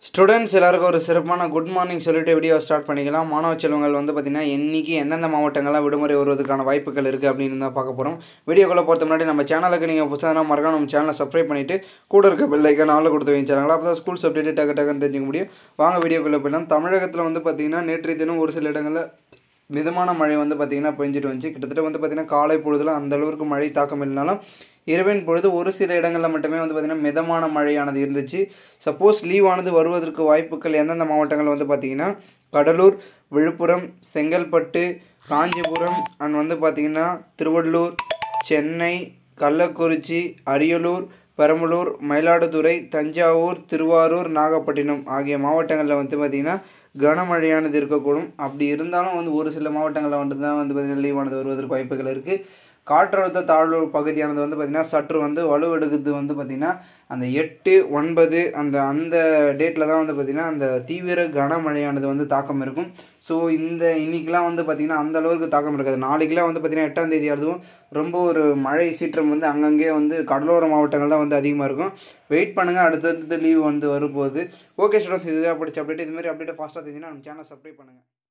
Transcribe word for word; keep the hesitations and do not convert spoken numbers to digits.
Students எல்லாருக்கும் ஒரு சிறப்பான குட் மார்னிங் சொல்லிட்டு வீடியோ ஸ்டார்ட் பண்ணிக்கலாம். மாணவ செல்வங்கள் வந்து பார்த்திங்கன்னா இன்றைக்கி எந்தெந்த மாவட்டங்கள்லாம் விடுமுறை வருவதற்கான வாய்ப்புகள் இருக்குது அப்படின்னு தான் பார்க்க போகிறோம். வீடியோக்குள்ளே போகிறது முன்னாடி நம்ம சேனலுக்கு நீங்கள் புதுசாக மறக்காம நம்ம சேனலை சப்ஸ்கிரைப் பண்ணிவிட்டு கூட இருக்க பெல் ஐக்கான் ஆல்ல கொடுத்து வைச்சாங்களா அப்போ தான் ஸ்கூல்ஸ் அப்டேட்டு டக்கு டக்குன்னு தெரிஞ்சுக்க முடியும். வாங்க வீடியோக்குள்ளே போயிடலாம். தமிழகத்தில் வந்து பார்த்திங்கன்னா நேற்றைய தினம் ஒரு சில இடங்களில் மிதமான மழை வந்து பார்த்திங்கன்னா பெஞ்சிட்டு வந்துச்சு. கிட்டத்தட்ட வந்து பார்த்திங்கன்னா காலை பொழுதில் அந்த அளவுக்கு மழை தாக்கம் இல்லைனாலும் இரவின் பொழுது ஒரு சில இடங்களில் மட்டுமே வந்து பார்த்திங்கன்னா மிதமான மழையானது இருந்துச்சு. சப்போஸ் லீவானது வருவதற்கு வாய்ப்புகள் எந்தெந்த மாவட்டங்கள் வந்து பார்த்திங்கன்னா கடலூர், விழுப்புரம், செங்கல்பட்டு, காஞ்சிபுரம் அண்ட் வந்து பார்த்திங்கன்னா திருவள்ளூர், சென்னை, கள்ளக்குறிச்சி, அரியலூர், பெரம்பலூர், மயிலாடுதுறை, தஞ்சாவூர், திருவாரூர், நாகப்பட்டினம் ஆகிய மாவட்டங்களில் வந்து பார்த்திங்கன்னா கனமழையானது இருக்கக்கூடும். அப்படி இருந்தாலும் வந்து ஒரு சில மாவட்டங்களில் வந்து தான் வந்து பார்த்திங்கன்னா லீவானது வருவதற்கு வாய்ப்புகள் இருக்குது. காற்றழுத்த தாழ்வு பகுதியானது வந்து பார்த்திங்கன்னா சற்று வந்து வலுவெடுக்குது வந்து பார்த்திங்கன்னா அந்த எட்டு ஒன்பது அந்த அந்த டேட்டில் தான் வந்து பார்த்திங்கன்னா அந்த தீவிர கனமழையானது வந்து தாக்கம் இருக்கும். ஸோ இந்த இன்றைக்கெலாம் வந்து பார்த்திங்கன்னா அந்த அளவுக்கு தாக்கம் இருக்காது. நாளைக்கெலாம் வந்து பார்த்திங்கன்னா எட்டாம் தேதி அதுவும் ரொம்ப ஒரு மழை சீற்றம் வந்து அங்கங்கே வந்து கடலோர மாவட்டங்கள் தான் வந்து அதிகமாக இருக்கும். வெயிட் பண்ணுங்கள், அடுத்தடுத்து லீவ் வந்து வரும்போது. ஓகே ஸ்டூடெண்ட்ஸ், இதுதான் படிச்ச அப்டேட். இதுமாதிரி அப்டேட்டை ஃபாஸ்ட்டாக தெரிஞ்சுன்னா நம்ம சேனல் சப்ஸ்கிரைப் பண்ணுங்கள்.